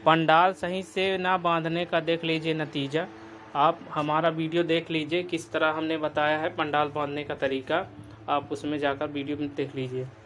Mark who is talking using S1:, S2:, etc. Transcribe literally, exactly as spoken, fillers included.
S1: पंडाल सही से ना बांधने का देख लीजिए नतीजा। आप हमारा वीडियो देख लीजिए, किस तरह हमने बताया है पंडाल बांधने का तरीका, आप उसमें जाकर वीडियो में देख लीजिए।